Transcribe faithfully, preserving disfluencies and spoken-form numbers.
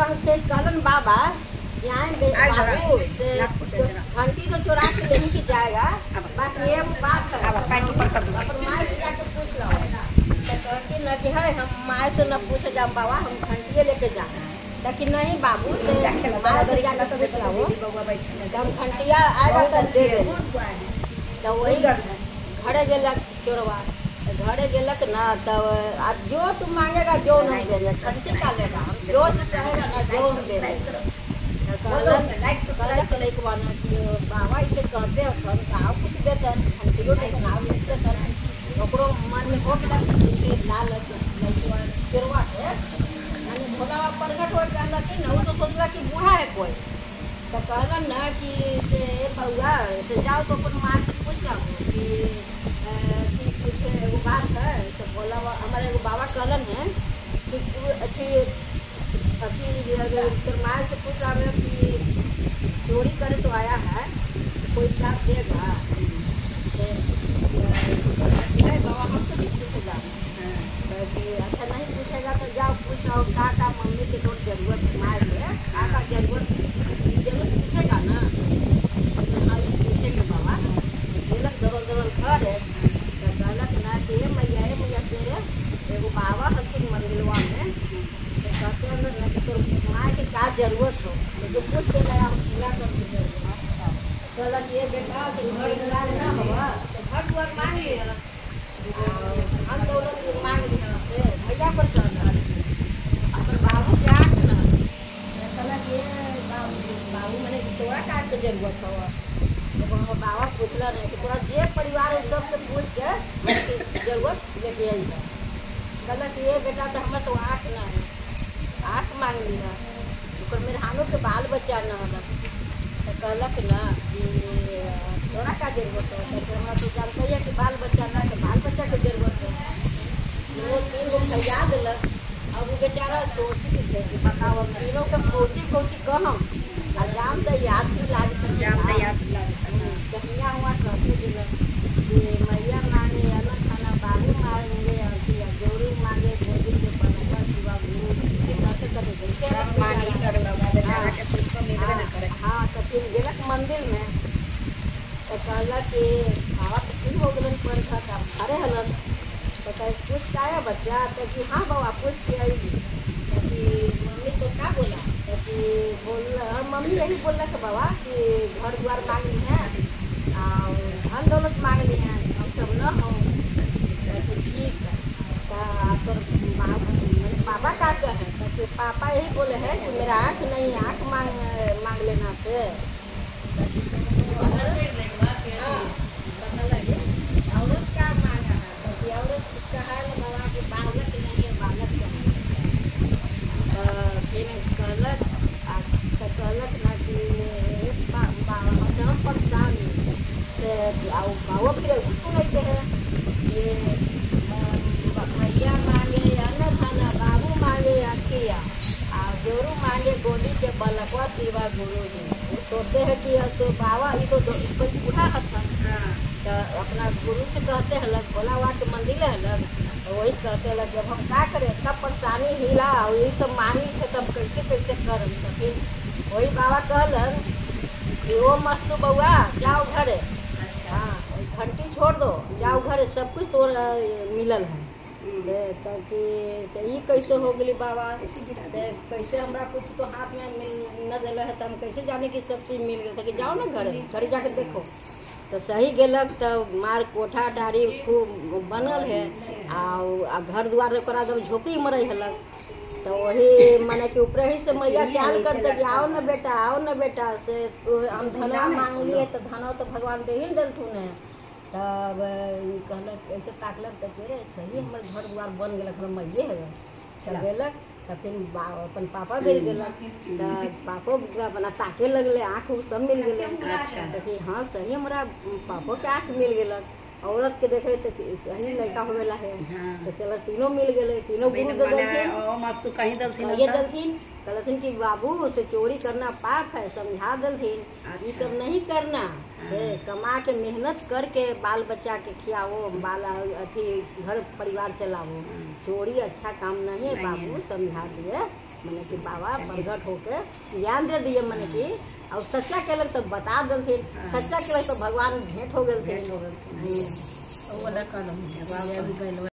तब के कलन बाबा यहाँ बाबू घंटी तो चुरा के नहीं की जाएगा। बस ये वो बात है। अपन माँ से जाके पूछ लो तो कहती न कि है हम माँ से न पूछे जाओ बाबा हम घंटिए लेके जाए। लेकिन नहीं बाबू से जाकर तो पूछ लो हम घंटिया आएगा तो दे दे। तो वही घरे गेलक चोरवा घरे गेलक ना तब आज जो तुम मांगेगा जो नहीं देंगे घंटी का लेगा हम जो कहेगा ना जो हम दे देंगे। बाबा इसे कहते आओ कुछ देते घंटियों लेकिन आओ इससे ओकरो मन में हो गया लाल चोरवा के मैंने भोला प्रगट हो कहला कि ना वो तो सोचला कि बूढ़ा है कोई तो कहलन ना कि से बउआ से जाओ तो अपन माँ से पूछ लो कि कि कुछ एगो बात है तो बोला हमारे एगो बाबा कहलन है कि अथी अथी अगर माँ से पूछ रहा है कि चोरी करे तो आया है तो कोई साथ देगा बाबा हमको नहीं पूछेगा कि अच्छा नहीं पूछेगा तो जाओ पूछो का का मम्मी की तो जरूरत है मार में का का जरूरत जरूरत पूछेगा ना तो हाँ ये पूछेंगे बाबा गेलक दरल दरल घर है तो कहलक ना कि मैया है मैया से एगो बाबा हथिन मंदिरवा में तो कहते हैं ना कि तोर माँ के का जरूरत हो तो पूछ के नया पूरा कर दीजिए। अच्छा कहलक ये बेटा तो घर द्वार ना हुआ तो घर द्वार मांग लिया धन दौलत मांग लिया भैया पर कहना अपन बाबू के आठ ना कहलक ये बाबू मैंने तोरा का के जरूरत हो जब हम बाबा पूछला नहीं कि तोरा जे परिवार है सबसे पूछ के जरूरत लेके आई है। कहलक ये बेटा तो हमारे तो आठ ना है आठ मांग लिया ओकर मेरे हानों के बाल बच्चा न हलक तो कहलक ना कि तोरा का जरूरत है तो हमारा तो जानते है कि बाल बच्चा ना तो बाल बच्चा के जरूरत है वो तीन गो खैया दिलक। अब वो बेचारा सोचती थी कि बताओ तीनों के कोची कोची कहम आ जाम तो याद भी लागत जाम तो याद कहिया हुआ कहती दिलक कि मैया मांगे अलग खाना बाबू मांगे जोरू मांगे गोदी के बनवा शिवा गुरु कहते कहते हाँ तो फिर गेलक मंदिर में तो कहलक कि बाबा तो फिर हो गलन पर था घरे हलन तो कह पूछ के आया बच्चा तो कि हाँ बाबा पूछ के आई तो कि मम्मी तो क्या बोला तो कि बोल मम्मी यही बोल कि बाबा कि घर द्वार मांग ली हैं और धन दौलत मांग ली हैं हम सब न हो तो ठीक है तो पापा का कहे तो कि पापा यही बोले हैं कि मेरा आँख नहीं आँख मांग मांग लेना से औरत क्या मांगा है तो कि औरत कहा बाबा कि बालक नहीं है बालक चाहिए फिर कहलक तो कहलक ना कि हम परेशान से बाबा फिर सुनते हैं ये भैया मांगे अन्न खाना बाबू मांगे अखिया और जोरू मांगे गोदी के बलकवा शिवा गुरु जी वो सोचते हैं कि तो बाबा ये तो कोई बूढ़ा था तो अपना गुरु से कहते हैं लग भोला हुआ के मंदिर है लग तो वही कहते लग जब हम क्या करें सब परेशानी हिला और ये सब मांगी थे तब कैसे कैसे कर तो फिर वही बाबा कहलन कि वो मस्त बउआ जाओ घरे। अच्छा हाँ घंटी छोड़ दो जाओ घरे सब कुछ तो मिलल है से तो कि ये कैसे हो गई बाबा से कैसे हमरा कुछ तो हाथ में मिल न दिल है तो हम कैसे जाने की सब चीज़ मिल गई तो कि जाओ ना घर घर जाके देखो तो सही गेलक तो मार कोठा डारी खूब बनल है आ घर द्वार ओकरा जब झोपड़ी में रही हलक तो वही माने कि ऊपर ही से मैया चाल करते कि आओ न बेटा आओ न बेटा से तो हम धनवा मांग लिए तो धनवा तो भगवान दे ही दिलथुन है तब कहलक ऐसे ताकलक तो रे सही हमारे घर द्वार बन गलक हम मैये है तो गेलक तो फिर अपन पापा मिल गलक तो पापो अपना ताके लगले आँख सब मिल गए। अच्छा तो फिर हाँ सही हमारा पापो के आँख मिल गलक औरत के देखे तो सही लड़का होवेला है। हाँ। तो चलो तीनों मिल गए तीनों गुरु दे दलथिन मस्त कहीं दलथिन ये दलथिन कहलथिन कि बाबू से चोरी करना पाप है समझा दलथिन। अच्छा। ये सब नहीं करना। हाँ। कमा के मेहनत करके बाल बच्चा के खियाओ बाल अथी घर परिवार चलाओ। हाँ। चोरी अच्छा काम नहीं है बाबू समझा दिए। मैंने कि बाबा प्रगट होके ज्ञान दे दिए मैंने कि और सच्चा केलक तो बता दिलथे सच्चा केलक तो भगवान भेंट हो गए थे।